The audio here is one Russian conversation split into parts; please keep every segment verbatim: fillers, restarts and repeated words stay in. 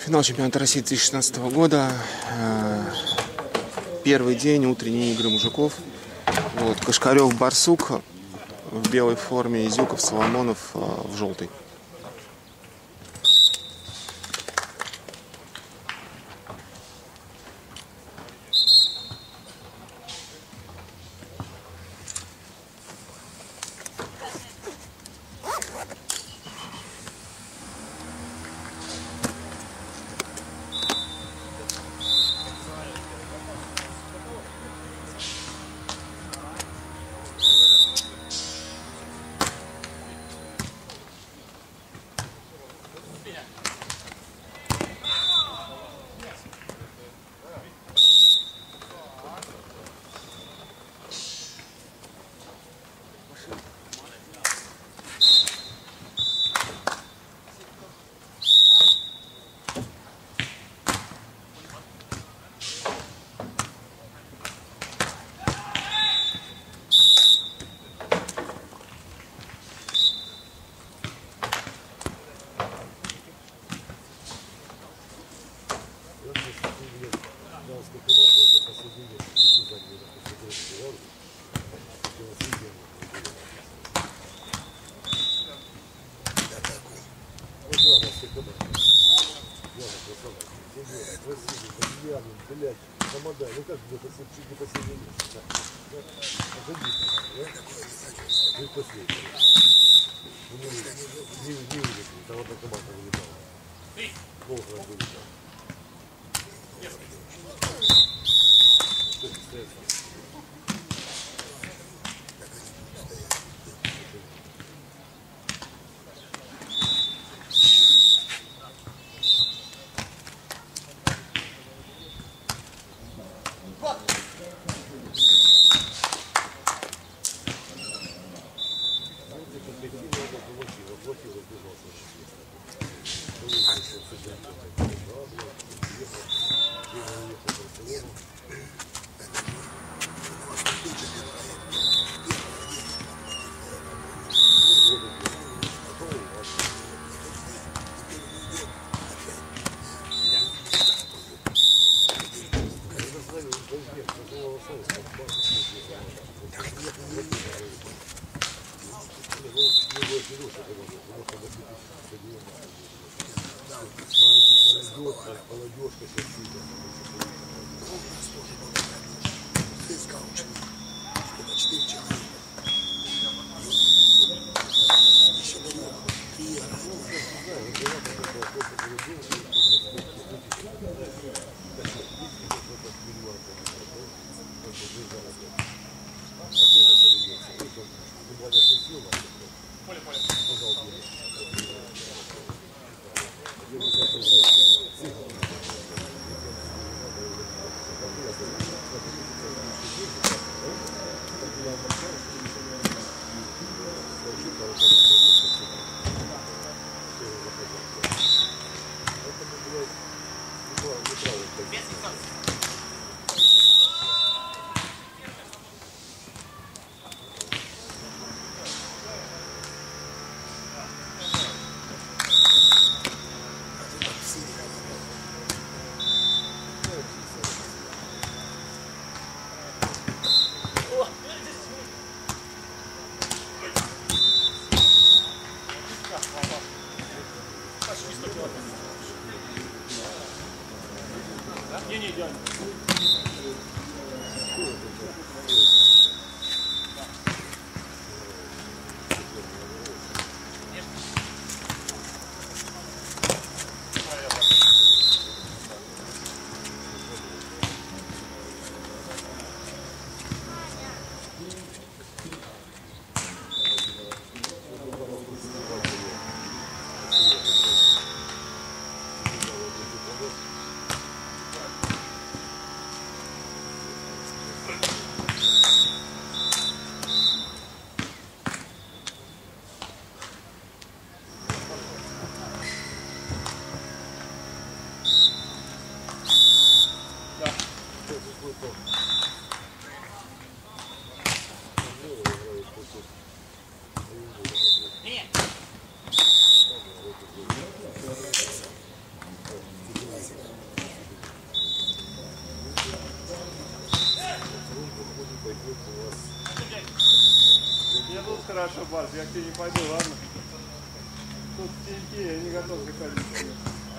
Финал чемпионата России две тысячи шестнадцатого года. Первый день, утренние игры мужиков. Вот, Koshkarev, Barsuk в белой форме и Zukov, Solomonov в желтой. Блять, тамада, ну как бы это не последний месяц, да? Отойди, да? Вы последний. Ну, не вылетели, там одна команда вылетала. Плохо вылетала. Что это? Не, не идеально. Хорошо, Барс, я к тебе не пойду, ладно? Тут теньки, я не готов приходить.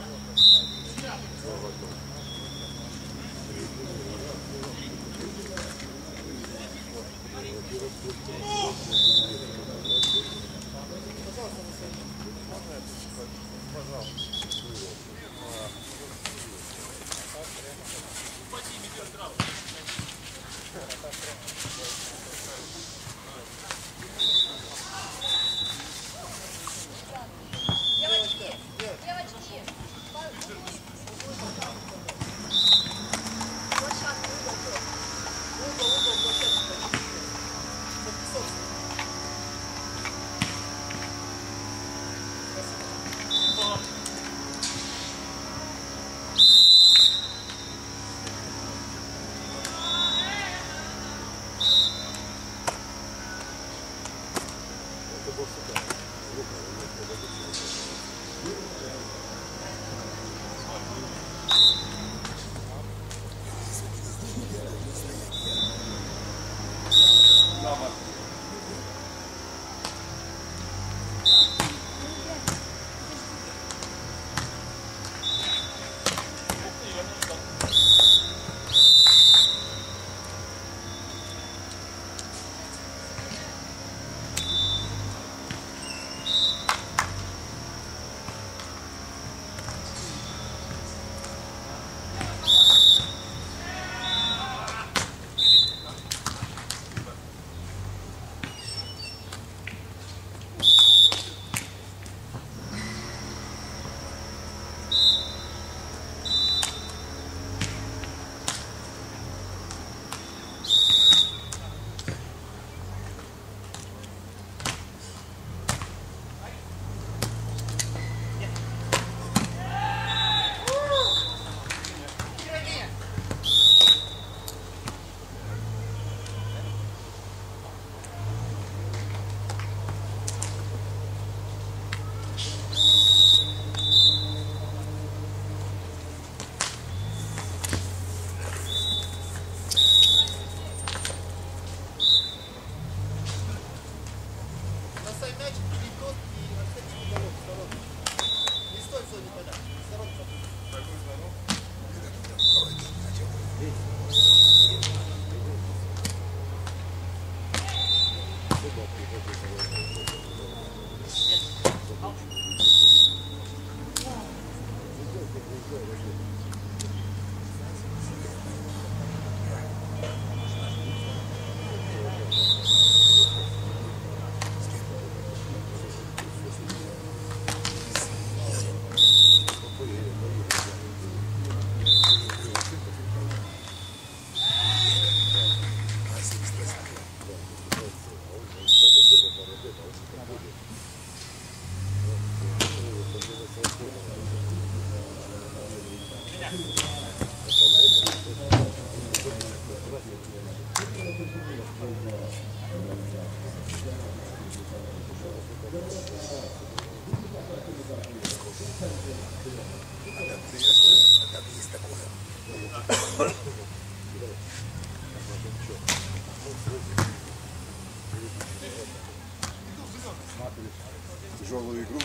Тяжелую игру.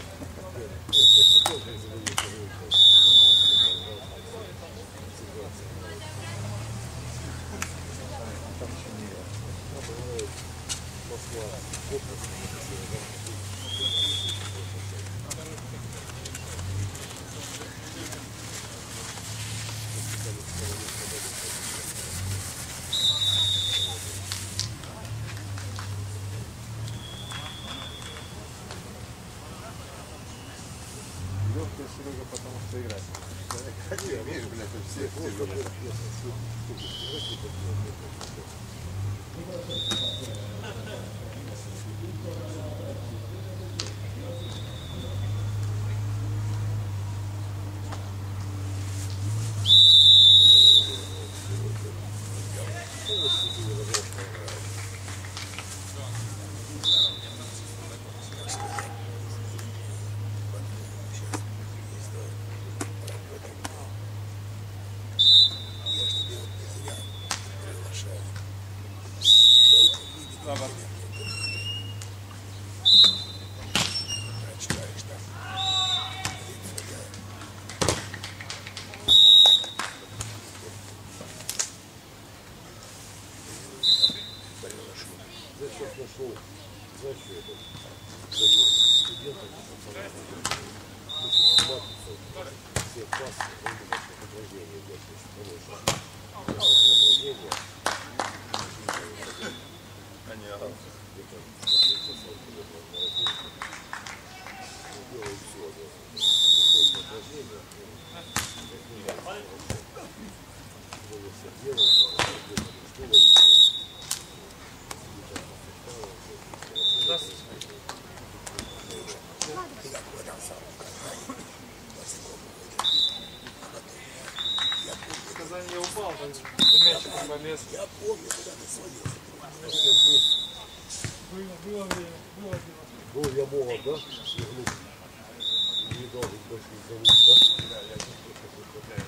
Легкая, Серега, потому что играть. Хотя, видишь, блядь, все тяжелые. Все пасы, он думает, что подразделение идет, то есть хорошее. Они где-то делают все. Выходит упражнение, ну, все делают, что Сказание я упал, мячиком полез. Я помню, куда ты свалился. Было, было время, было дело. Ну, я молод, да? Не глуп. Не должен больше не зовут, да? Да, я не представляю.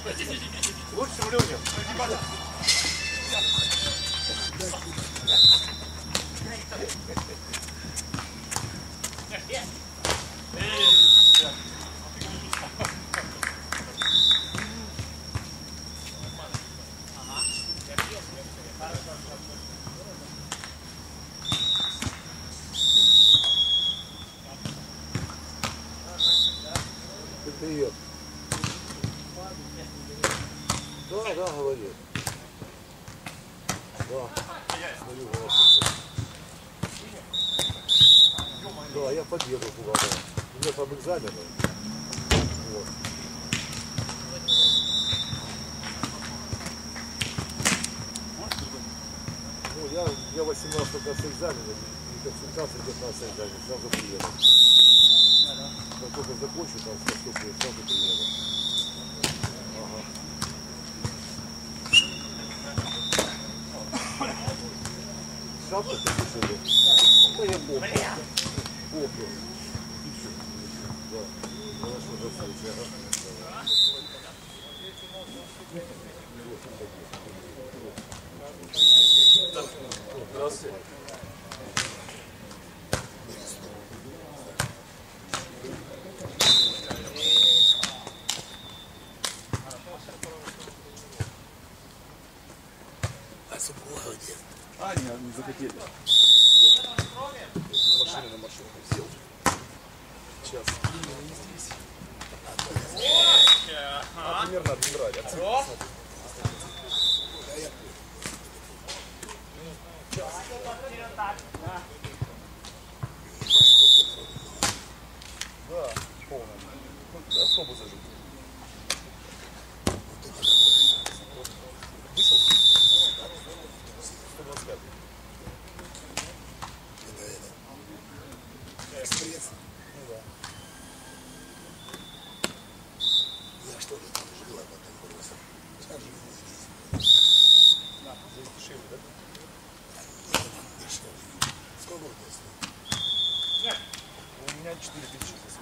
Лучшим людям. Привет. Да, да, говорит. Да. Смотрю, да, я победу куда-то. У меня там экзамены. Вот. Ну, я, я восемнадцать как с экзаменами, и консультация девятнадцать экзаменов, сразу приеду. Как только закончу, там поступлю, сразу приеду. Ага. Шапку ты решили? Да я помню. Помню. Да. Хорошо, до встречи. Ага. Здравствуйте. А, не, не захотели. Машина на машину сел. Сейчас. А, примерно отбирали. Да, полный. Автобус зажиг. Вышел? сто двадцать пять. Экспресс? Ну да. Я что-то там жила, потом бросил. Сейчас живу здесь. Да, здесь дешевле, да? Нет, дешевле. Сколько у тебя стоит? У меня четыре тысячи здесь.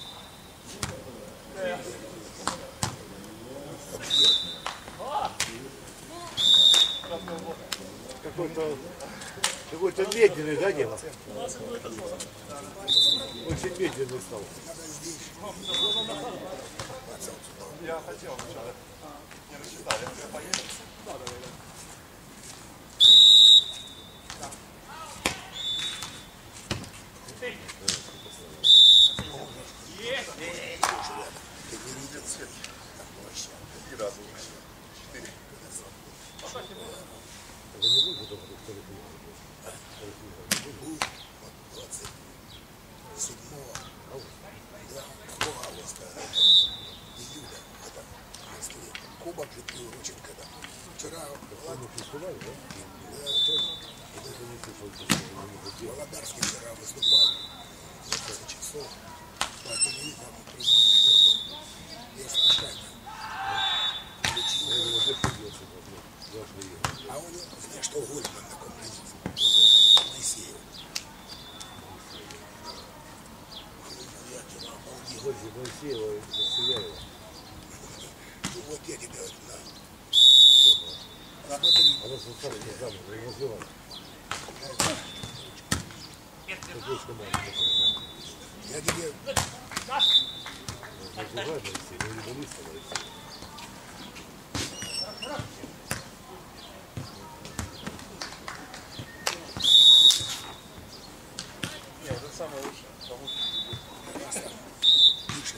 Какой-то какой-то медленный, да, Дима? Очень медленный стал. Я хотел сначала. Не рассчитали, я поеду. Да, да, да. Три раза. Четыре. Это не будет потом кто-то Будет вот двадцать седьмого августа, июля, это в Москве. Кубок Литвы Рученко там. Вчера Володарский вчера выступал несколько часов по телевизору, прямой эфир. Я специально включил. А у него, знаешь, что Гольман на композиции? Моисеев. Я вчера обалдел. Моисеева и Сияева. Ну вот я тебе говорю, на. Она состав не знаю, не называла. Я тебе... Называй Моисеева, не волейболиста Моисеева. Нет, это самое лучшее. Потому что... Пишет.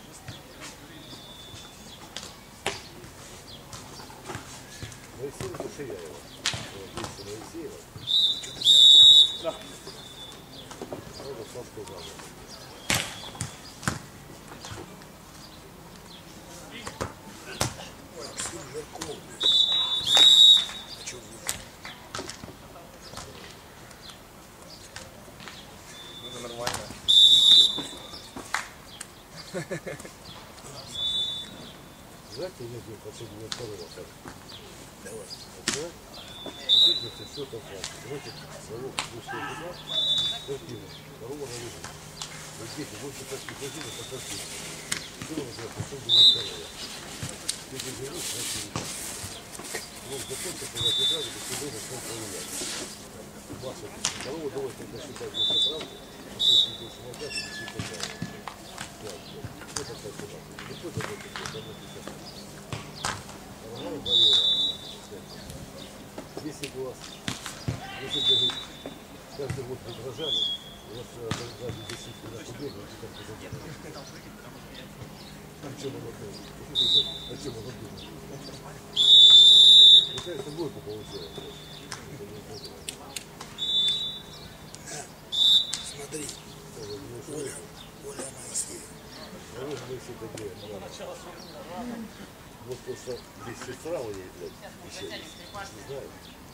Моисеева это Сияева. Есть Моисеева. Да. Это сладкая зала. Максим Жирков. О чем вы? Это нормально. Знаете, нет, я хочу мне второй рассказ. Давай. Это, действительно, все так важно. Давайте, залог вышел туда, спортивно, второго на выход. Вот дети, больше так не ходили, так как все. Все равно, что все будет второе. Дети закончил, когда отвечали, то все время стал проявлять. Маша, кого удовольствие посчитать за правду, а после больше назад, и все такое. Что такое сюда? Не хоть заботиться, давно писать. Нормально проверяю. Если бы у вас, если бы вы каждый год возражали, у вас ради десять на победу, вы как-то задержали. О чем он думает? О чем он думает? Мне кажется, двойку получилось. Смотри, Оля, Оля Моисеева. А вы же мы все такие. Вот просто здесь сестра у нее, блядь, еще есть. Не знаю.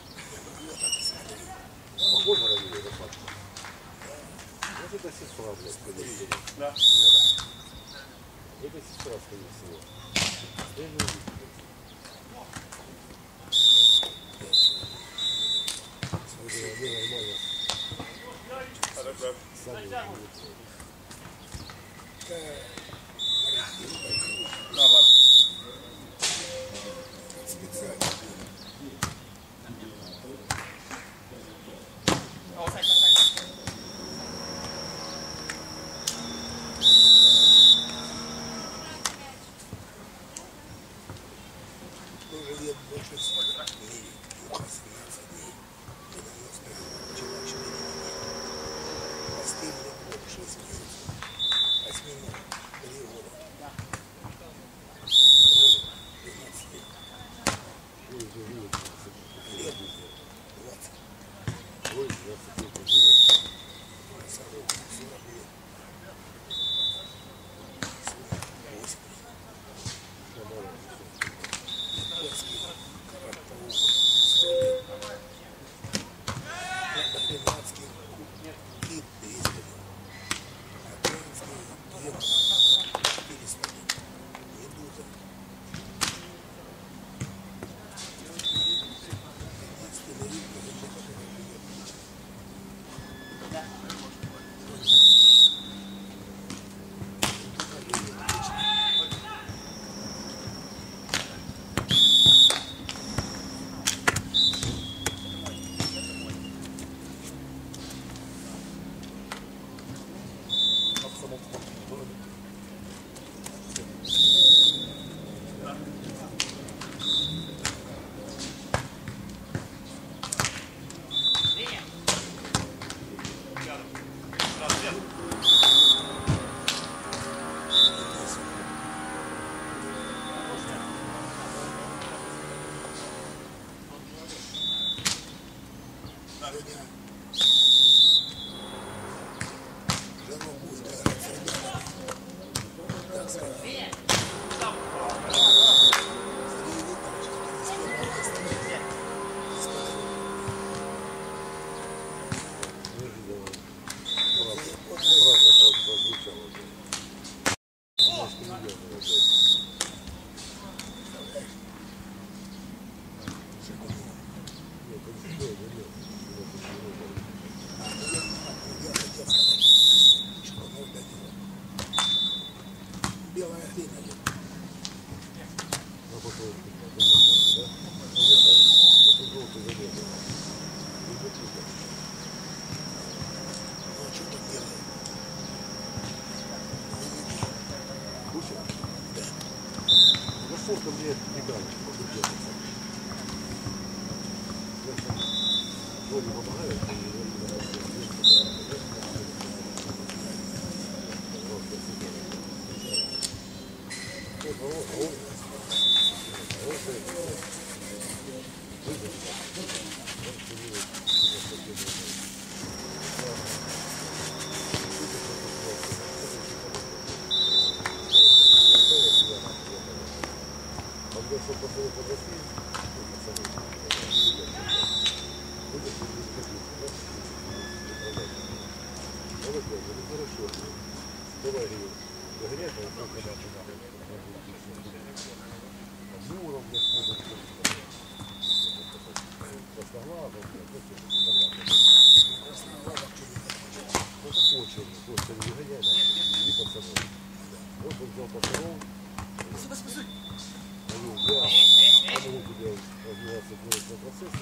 Похоже на нее, это факт. Вот это сестра, блядь, скорее всего. Да. Это сестра, скорее всего. Я не увидел. Смотри, они нормально. Хорошо. Сами увидят. Да, ладно. Специально. Тоже лет двадцать в мире, семнадцать дней, девяносто, вчера четыре недели. Постельный год, шесть месяцев, осьминог, три года. двенадцать лет. Лет двадцать. Ой, двадцать лет уже. сорок лет. Сколько мне играли? Вроде помогают. Вот он взял пацанов, я, я могу тебе развивать является производственным процессом,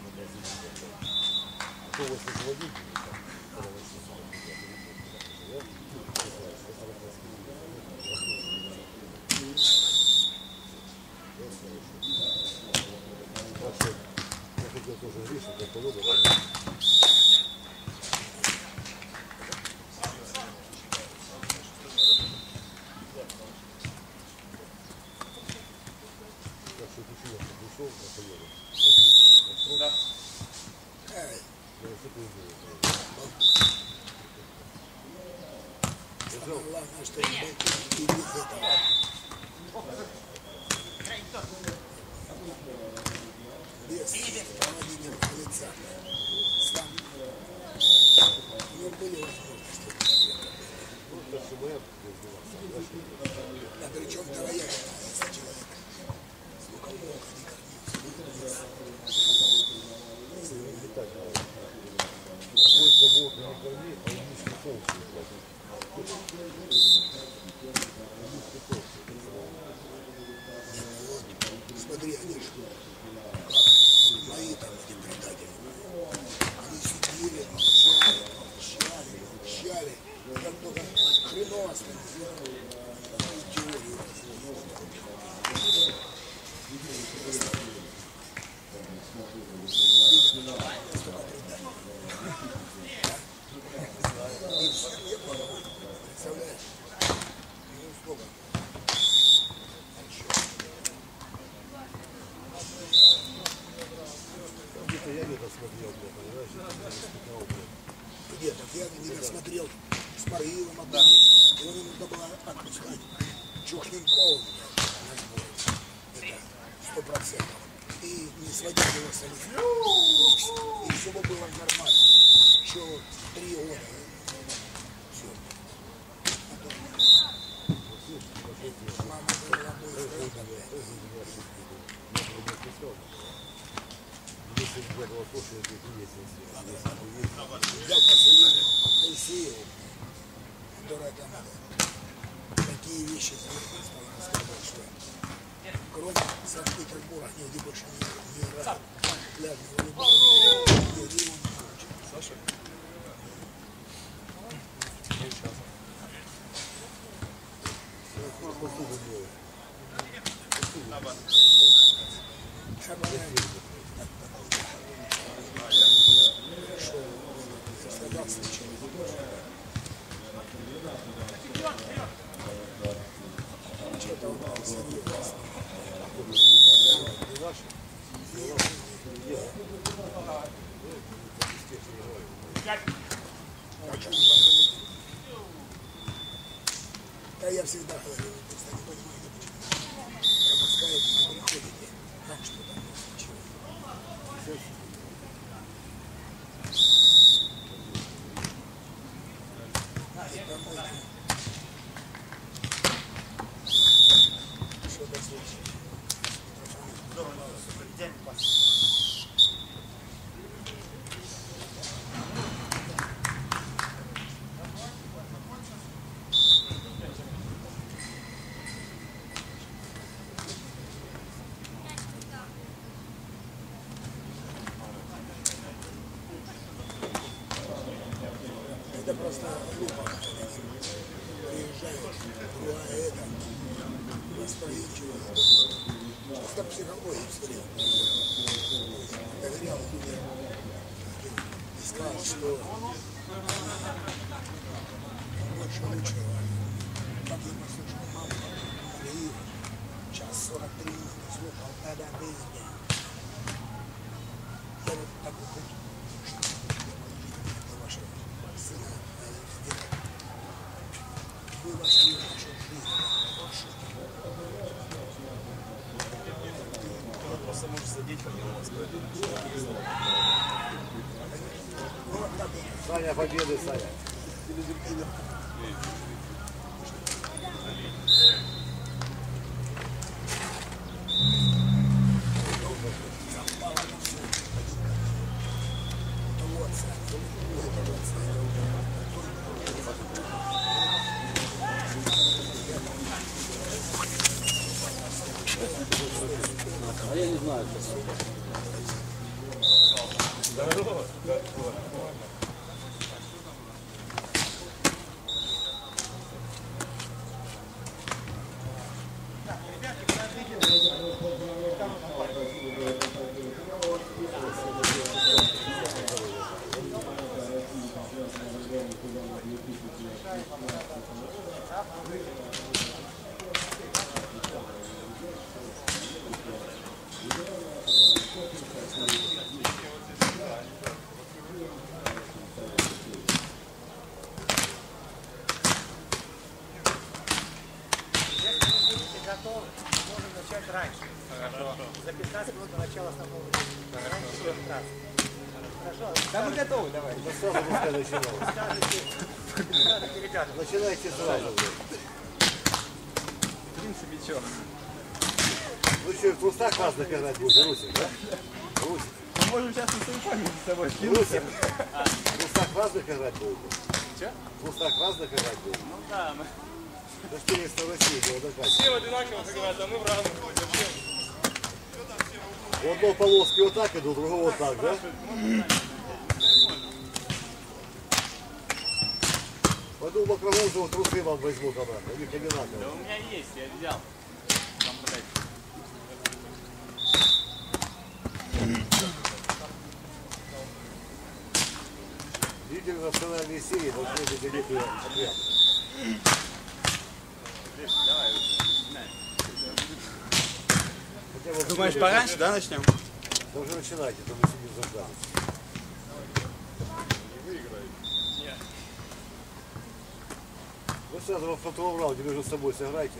а то вот руководитель, когда начнется, я хотел тоже решить, как полюбить. Самое главное, что не без этого. Без проводения лица. Сам. У него были возможности. Да причем вторая, если человек с луком мог, Сколько будет на корме, а он не полностью платит. Смотри, они же, как мои там эти предатели, они сидели, молчали, молчали, молчали, и как только хреново становилось, такую теорию разводили. Столько предателей. И всем не было, представляешь? Ну, сколько? Где-то я не досмотрел, понимаешь, я не спекал. Где? Так я не досмотрел с Марилом одним. Его не нужно было отпускать. Чухненьков на сборе. Это сто процентов. И не сводить его с них. И все бы было нормально. Еще три года. Все. Мама была быстрая. Если бы было то, что это и есть. Взял посыльную Моисееву, которая там такие вещи сказать, что кроме Санкт-Петербурга нигде больше не, не играет. Пляжный волейбол, нигде его не научит. Саша? Спасибо, Боже. Спасибо. Что-то он там серьезно. Да я всегда говорю, вы просто не понимаете, почему. Пропускаете, не приходите. Как что там не случилось? И помойте. Что-то случилось. Это просто глупо. Приезжают, другая это, восприимчивая. Просто психология смотрел. Доверял людям. Искал, что больше лучшего. Как я послушал маму, Марию, час сорок три минуты слушал, надо объяснять. Я вот так вот хочу, что вашего сына сделать. Вы вошли в нашу жизнь. Он просто может задеть, как его сказать. Саня, победы, Саня. А я не знаю. Здорово. За пятнадцать минут до начала основного времени. Хорошо. Да мы готовы, давай. Ну сразу пускай начинаем. Скажите, ребята. Начинайте сразу. В принципе, что? Ну что, в трусах разных играть будете, Русик, да? Русик. Мы можем сейчас на свою память с тобой Русик. В трусах разных играть будете? Че? В трусах разных играть будете? Ну да, мы... Да что есть в России, было доказано. Все в одинаково играют, а мы в равных. У одного полоски вот так идут, у другого вот так, да? Пойду в окровозу трусы вам возьму обратно, у них одинаково. Да у меня есть, я взял. Там, блядь. Видели национальные серии, должны быть одетые отряд. Давай, Вот думаешь, пораньше, да, начнем? Да уже начинайте, то мы сидим заждались. Не выиграет. Нет. Вы сразу во втором раунде между собой сыграйте.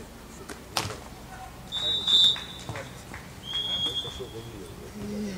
Пошел до нее.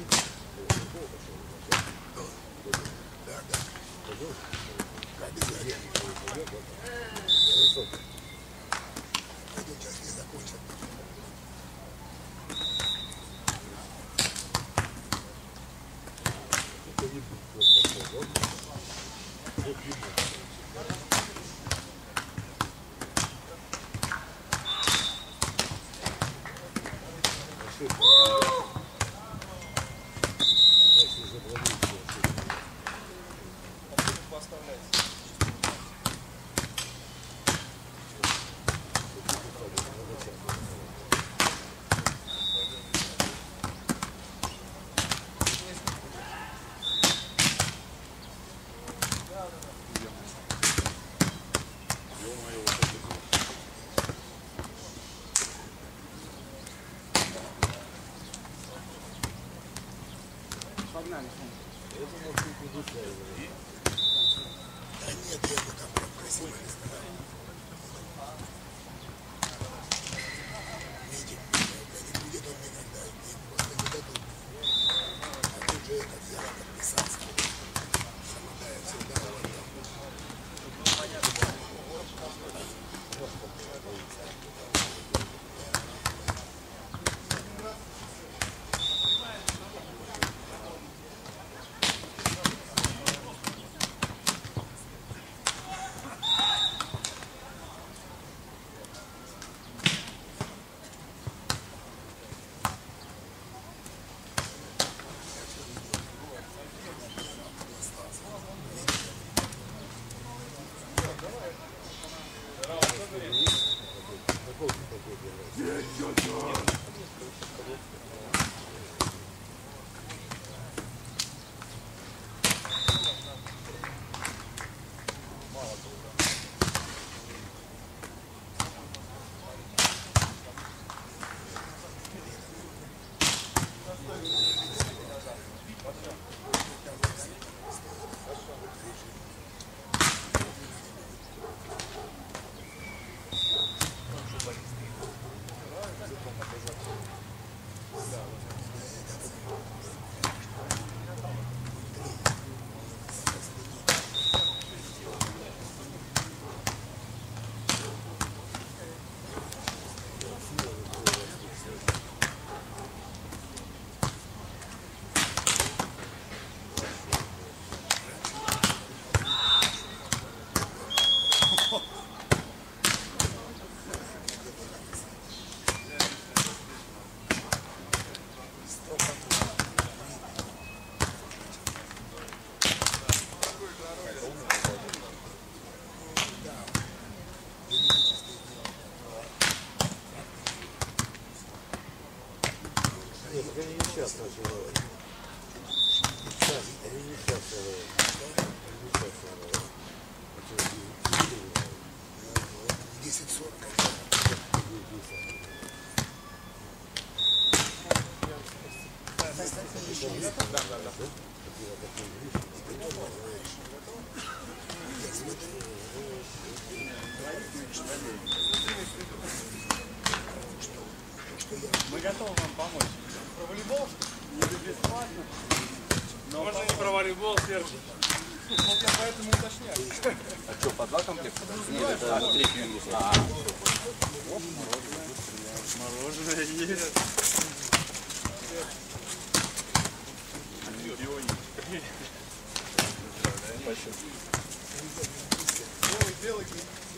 Погнали. Да нет, я бы там прям красиво не сказал. Видим, не будет он никогда, им просто не дадут. А тут же этот взял подписаться. Самодая всегда вот там. Нет, пока не сейчас начал. Сейчас, они не сейчас. Они не сейчас. десять сорок. Да, да, да. Мы готовы вам помочь. Про волейбол не бесплатно. Но можно не про волейбол, Серж. Вот я поэтому уточняю. А что, по два комплекта? Нет, это три минус. А, мороженое есть. Белый, белый.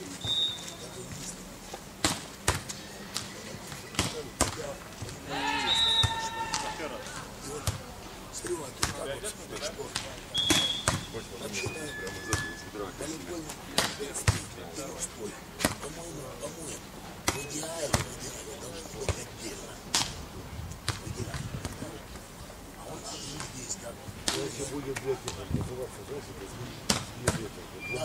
По-моему, по-моему, в идеале, в идеале должно быть отдельно. В идеале. А он здесь как. Если будет блоки называться, знаете, без ветра,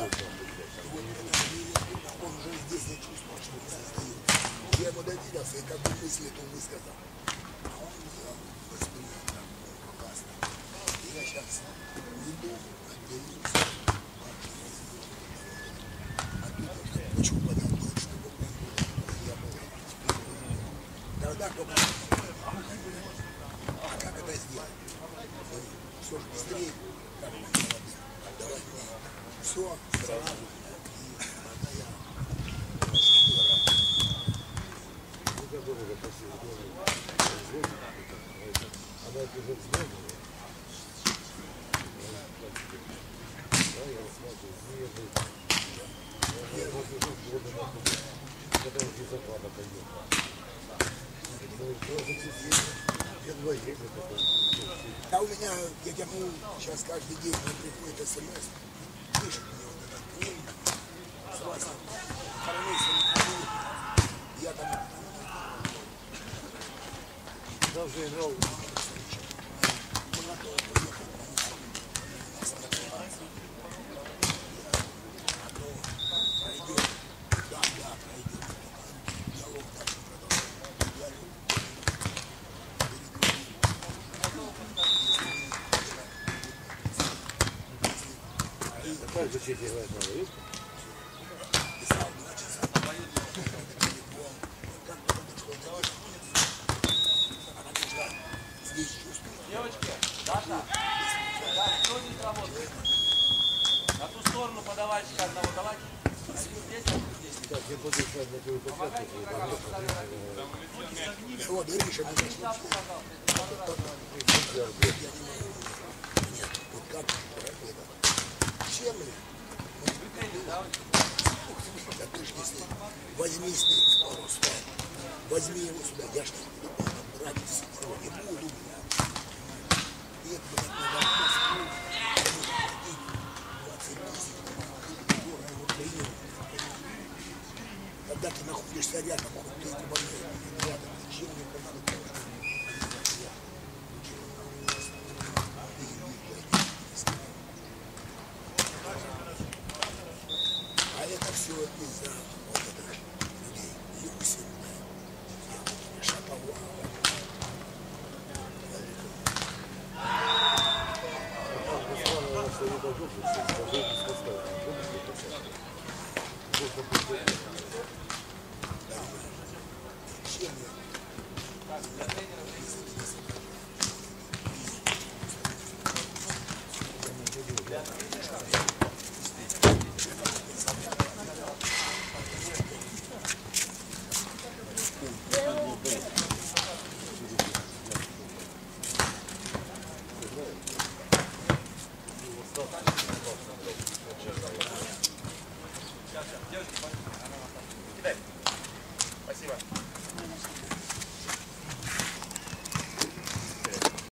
он уже здесь я чувствовал, что он создает. Я ему доверился, и как бы мысли то высказал. А он воспринял так классно. И я сейчас уйду, отделюсь. А тут я хочу подумать, чтобы я был. Тогда только. А как это сделать? Все же быстрее, как бы молодым. Давай мне. Все, сразу. Она это уже знала. Да, я смотрю, не был. Я уже года нахуй. Когда он из Запада поехал. Ну, тоже я два ехали такой. Да у меня, я тяну, сейчас каждый день мне приходит смс. Пишет мне вот этот клин. С вас хорониться не буду. Я там... Там же играл. Мы готовы поехать. Нас не отрывается. А то пройдет. Да, да, пройдет. Диалог дальше продолжается. Я люблю. Как же чеки играть надо, видишь? Писал два часа. Телефон. Как потом дошло до них. Она нужна здесь чувствует. девочки, Даша, да, кто здесь работает? На ту сторону подавальщика одного давать. Здесь, здесь. Так, я буду искать на твою площадку. Вот, Гриша, мы зашли. Я не могу. Нет, вот как это? Чем ли? Да ты ж не с ним. Возьми с ним пару сто. Возьми его сюда. Я ж не буду брать его. Не буду. Нет, блядь, надо в Москву. двадцать тысяч. Дорого его принял. Когда ты находишься рядом, хоть ты кубанешь. Рядом. Зачем мне конфликт? А это все из-за вот этих людей. Люсин, Шаповал. Спасибо.